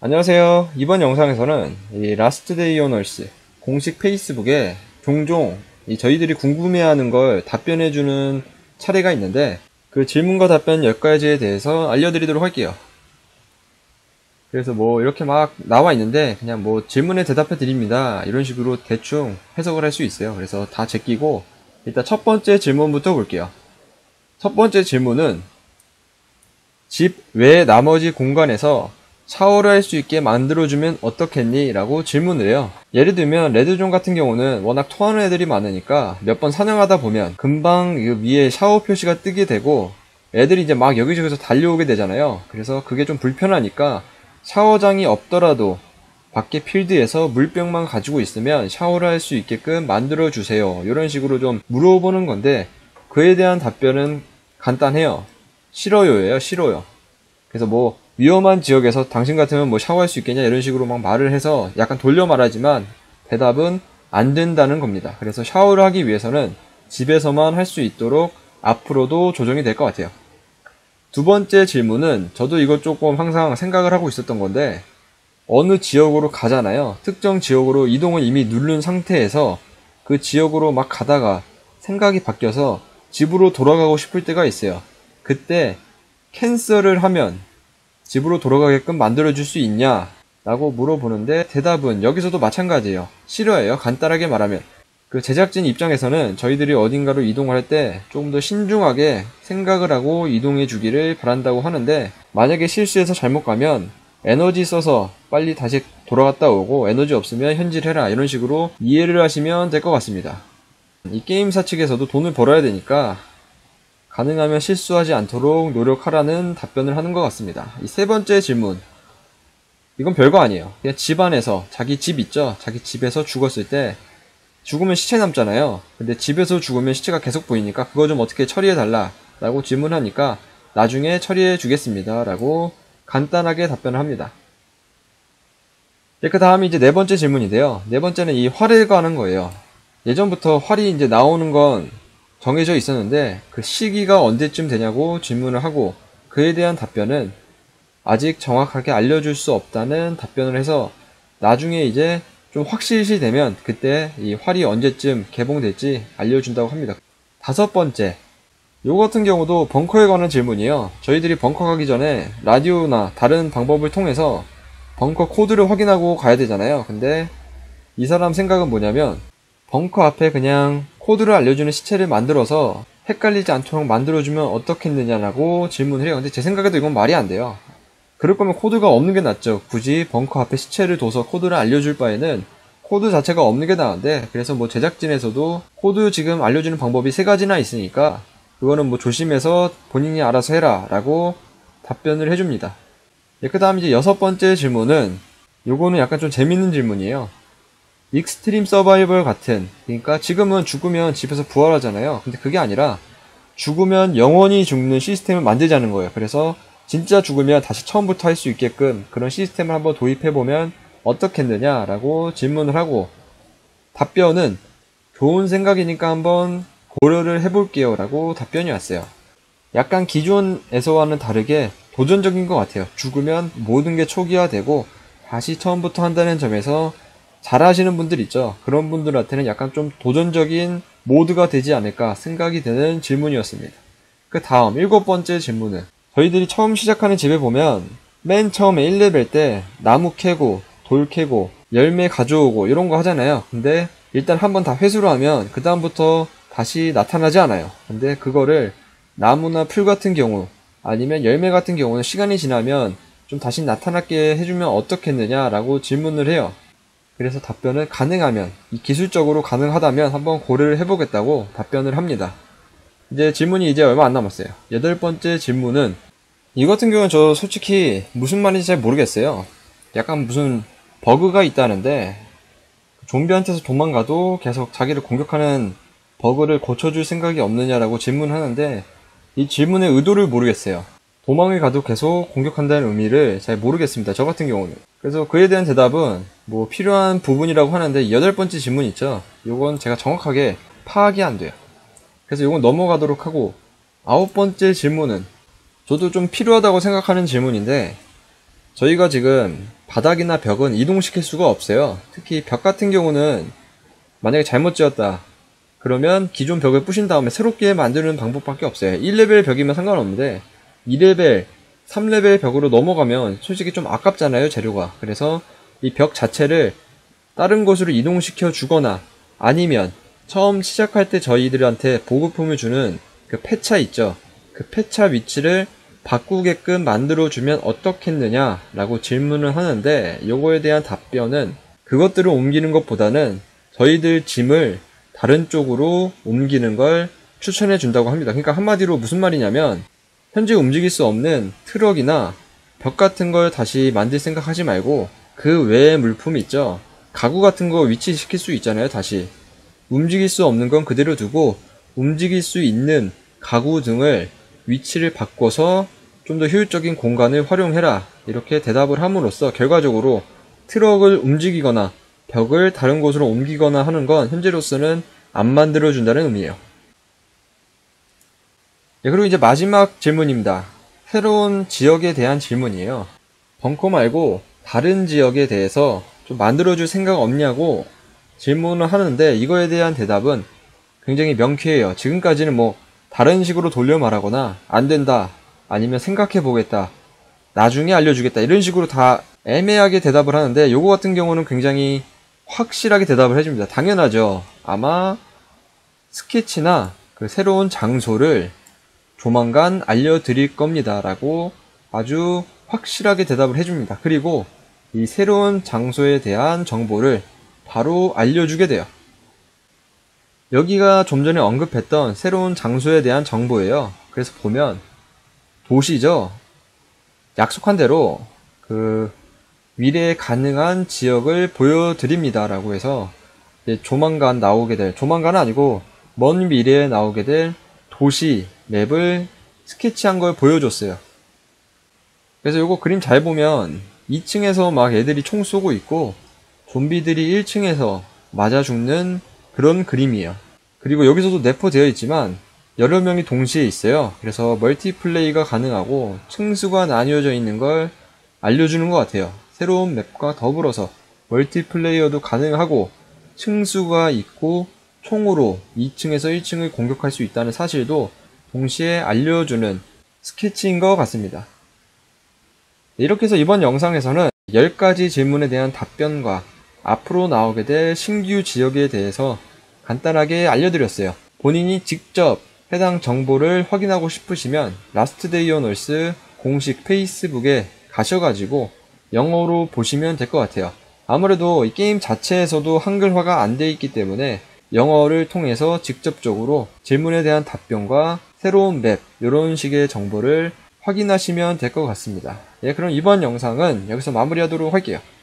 안녕하세요. 이번 영상에서는 이 라스트 데이 오너스 공식 페이스북에 종종 저희들이 궁금해하는 걸 답변해주는 차례가 있는데 그 질문과 답변 10가지에 대해서 알려드리도록 할게요. 그래서 이렇게 막 나와 있는데 그냥 질문에 대답해 드립니다 이런 식으로 대충 해석을 할 수 있어요. 그래서 다 제끼고 일단 첫 번째 질문부터 볼게요. 첫 번째 질문은 집 외 나머지 공간에서 샤워를 할 수 있게 만들어주면 어떻겠니? 라고 질문을 해요. 예를 들면 레드존 같은 경우는 워낙 토하는 애들이 많으니까 몇 번 사냥하다 보면 금방 위에 샤워 표시가 뜨게 되고 애들이 이제 막 여기저기서 달려오게 되잖아요. 그래서 그게 좀 불편하니까 샤워장이 없더라도 밖에 필드에서 물병만 가지고 있으면 샤워를 할 수 있게끔 만들어주세요. 이런 식으로 좀 물어보는 건데 그에 대한 답변은 간단해요. 싫어요예요. 싫어요. 그래서 위험한 지역에서 당신 같으면 샤워할 수 있겠냐 이런 식으로 막 말을 해서 약간 돌려 말하지만 대답은 안 된다는 겁니다. 그래서 샤워를 하기 위해서는 집에서만 할 수 있도록 앞으로도 조정이 될 것 같아요. 두 번째 질문은 저도 이거 조금 항상 생각을 하고 있었던 건데 어느 지역으로 가잖아요. 특정 지역으로 이동을 이미 누른 상태에서 그 지역으로 막 가다가 생각이 바뀌어서 집으로 돌아가고 싶을 때가 있어요. 그때 캔슬을 하면 집으로 돌아가게끔 만들어줄 수 있냐? 라고 물어보는데 대답은 여기서도 마찬가지예요. 싫어해요. 간단하게 말하면. 그 제작진 입장에서는 저희들이 어딘가로 이동을 할 때 조금 더 신중하게 생각을 하고 이동해 주기를 바란다고 하는데 만약에 실수해서 잘못 가면 에너지 써서 빨리 다시 돌아갔다 오고 에너지 없으면 현질해라 이런 식으로 이해를 하시면 될 것 같습니다. 이 게임사 측에서도 돈을 벌어야 되니까 가능하면 실수하지 않도록 노력하라는 답변을 하는 것 같습니다. 이 세 번째 질문. 이건 별거 아니에요. 그냥 집안에서 자기 집 있죠? 자기 집에서 죽었을 때 죽으면 시체 남잖아요. 근데 집에서 죽으면 시체가 계속 보이니까 그거 좀 어떻게 처리해달라 라고 질문하니까 나중에 처리해 주겠습니다 라고 간단하게 답변을 합니다. 그 다음이 이제 네 번째 질문인데요. 네 번째는 이 활에 관한 거예요. 예전부터 활이 이제 나오는 건 정해져 있었는데 그 시기가 언제쯤 되냐고 질문을 하고 그에 대한 답변은 아직 정확하게 알려줄 수 없다는 답변을 해서 나중에 이제 좀 확실시 되면 그때 이 활이 언제쯤 개봉될지 알려준다고 합니다. 다섯 번째, 요거 같은 경우도 벙커에 관한 질문이에요. 저희들이 벙커 가기 전에 라디오나 다른 방법을 통해서 벙커 코드를 확인하고 가야 되잖아요. 근데 이 사람 생각은 뭐냐면 벙커 앞에 그냥 코드를 알려주는 시체를 만들어서 헷갈리지 않도록 만들어주면 어떻겠느냐라고 질문을 해요. 근데 제 생각에도 이건 말이 안 돼요. 그럴 거면 코드가 없는 게 낫죠. 굳이 벙커 앞에 시체를 둬서 코드를 알려줄 바에는 코드 자체가 없는 게 나은데 그래서 제작진에서도 코드 지금 알려주는 방법이 3가지나 있으니까 그거는 조심해서 본인이 알아서 해라 라고 답변을 해줍니다. 그 다음 이제 6번째 질문은 요거는 약간 좀 재밌는 질문이에요. 익스트림 서바이벌 같은, 그러니까 지금은 죽으면 집에서 부활하잖아요. 근데 그게 아니라 죽으면 영원히 죽는 시스템을 만들자는 거예요. 그래서 진짜 죽으면 다시 처음부터 할 수 있게끔 그런 시스템을 한번 도입해보면 어떻겠느냐라고 질문을 하고 답변은 좋은 생각이니까 한번 고려를 해볼게요 라고 답변이 왔어요. 약간 기존에서와는 다르게 도전적인 것 같아요. 죽으면 모든 게 초기화되고 다시 처음부터 한다는 점에서 잘하시는 분들 있죠. 그런 분들한테는 약간 좀 도전적인 모드가 되지 않을까 생각이 되는 질문이었습니다. 그 다음 7번째 질문은 저희들이 처음 시작하는 집에 보면 맨 처음에 1레벨 때 나무 캐고 돌 캐고 열매 가져오고 이런 거 하잖아요. 근데 일단 한번 다 회수를 하면 그 다음부터 다시 나타나지 않아요. 근데 그거를 나무나 풀 같은 경우 아니면 열매 같은 경우는 시간이 지나면 좀 다시 나타나게 해주면 어떻겠느냐라고 질문을 해요. 그래서 답변은 가능하면, 기술적으로 가능하다면 한번 고려를 해보겠다고 답변을 합니다. 이제 질문이 이제 얼마 안 남았어요. 8번째 질문은 이 같은 경우는 저 솔직히 무슨 말인지 잘 모르겠어요. 약간 무슨 버그가 있다는데 좀비한테서 도망가도 계속 자기를 공격하는 버그를 고쳐줄 생각이 없느냐라고 질문하는데 이 질문의 의도를 모르겠어요. 도망을 가도 계속 공격한다는 의미를 잘 모르겠습니다. 저 같은 경우는. 그래서 그에 대한 대답은 필요한 부분이라고 하는데 8번째 질문 있죠. 요건 제가 정확하게 파악이 안 돼요. 그래서 요건 넘어가도록 하고 9번째 질문은 저도 좀 필요하다고 생각하는 질문인데 저희가 지금 바닥이나 벽은 이동시킬 수가 없어요. 특히 벽 같은 경우는 만약에 잘못 지었다 그러면 기존 벽을 부신 다음에 새롭게 만드는 방법밖에 없어요. 1레벨 벽이면 상관없는데 2레벨, 3레벨 벽으로 넘어가면 솔직히 좀 아깝잖아요, 재료가. 그래서 이 벽 자체를 다른 곳으로 이동시켜 주거나 아니면 처음 시작할 때 저희들한테 보급품을 주는 그 폐차 있죠. 그 폐차 위치를 바꾸게끔 만들어주면 어떻겠느냐 라고 질문을 하는데, 요거에 대한 답변은 그것들을 옮기는 것보다는 저희들 짐을 다른 쪽으로 옮기는 걸 추천해 준다고 합니다. 그러니까 한마디로 무슨 말이냐면, 현재 움직일 수 없는 트럭이나 벽 같은 걸 다시 만들 생각 하지 말고 그 외의 물품 있죠. 가구 같은 거 위치시킬 수 있잖아요. 다시 움직일 수 없는 건 그대로 두고 움직일 수 있는 가구 등을 위치를 바꿔서 좀 더 효율적인 공간을 활용해라, 이렇게 대답을 함으로써 결과적으로 트럭을 움직이거나 벽을 다른 곳으로 옮기거나 하는 건 현재로서는 안 만들어준다는 의미예요. 네, 그리고 이제 마지막 질문입니다. 새로운 지역에 대한 질문이에요. 벙커 말고 다른 지역에 대해서 좀 만들어줄 생각 없냐고 질문을 하는데, 이거에 대한 대답은 굉장히 명쾌해요. 지금까지는 뭐 다른 식으로 돌려 말하거나 안 된다, 아니면 생각해 보겠다, 나중에 알려주겠다, 이런 식으로 다 애매하게 대답을 하는데, 요거 같은 경우는 굉장히 확실하게 대답을 해줍니다. 당연하죠. 아마 스케치나 그 새로운 장소를 조만간 알려드릴 겁니다 라고 아주 확실하게 대답을 해줍니다. 그리고 이 새로운 장소에 대한 정보를 바로 알려주게 돼요. 여기가 좀 전에 언급했던 새로운 장소에 대한 정보예요. 그래서 보면 도시죠. 약속한 대로 그 미래에 가능한 지역을 보여드립니다 라고 해서 조만간 나오게 될, 조만간은 아니고 먼 미래에 나오게 될 도시 맵을 스케치한 걸 보여줬어요. 그래서 요거 그림 잘 보면 2층에서 막 애들이 총 쏘고 있고 좀비들이 1층에서 맞아 죽는 그런 그림이에요. 그리고 여기서도 내포되어 있지만 여러 명이 동시에 있어요. 그래서 멀티플레이가 가능하고 층수가 나뉘어져 있는 걸 알려주는 것 같아요. 새로운 맵과 더불어서 멀티플레이어도 가능하고 층수가 있고 총으로 2층에서 1층을 공격할 수 있다는 사실도 동시에 알려주는 스케치인 것 같습니다. 이렇게 해서 이번 영상에서는 10가지 질문에 대한 답변과 앞으로 나오게 될 신규 지역에 대해서 간단하게 알려드렸어요. 본인이 직접 해당 정보를 확인하고 싶으시면 라스트 데이 온 얼스 공식 페이스북에 가셔가지고 영어로 보시면 될 것 같아요. 아무래도 이 게임 자체에서도 한글화가 안 돼 있기 때문에 영어를 통해서 직접적으로 질문에 대한 답변과 새로운 맵, 이런 식의 정보를 확인하시면 될 것 같습니다. 예, 그럼 이번 영상은 여기서 마무리하도록 할게요.